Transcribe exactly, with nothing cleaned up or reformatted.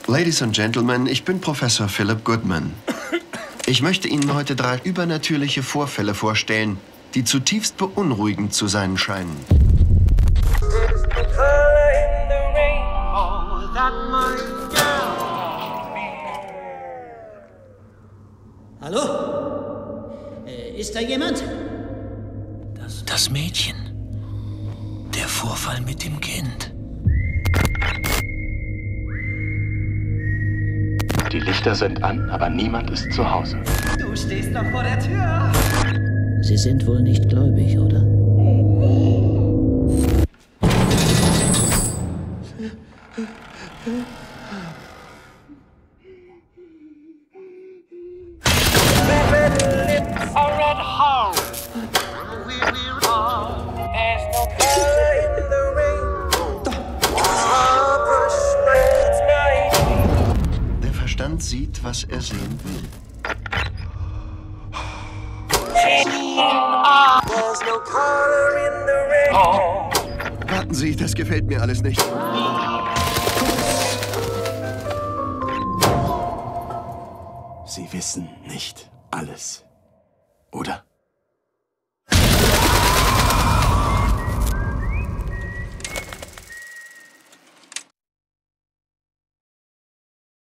Ladies and Gentlemen, ich bin Professor Philip Goodman. Ich möchte Ihnen heute drei übernatürliche Vorfälle vorstellen, die zutiefst beunruhigend zu sein scheinen. Hallo? Äh, ist da jemand? Das, das Mädchen. Der Vorfall mit dem Kind. Die Lichter sind an, aber niemand ist zu Hause. Du stehst noch vor der Tür. Sie sind wohl nicht gläubig, oder? Der Verstand sieht, was er sehen will. Warten Sie, das gefällt mir alles nicht. Sie wissen nicht alles, oder?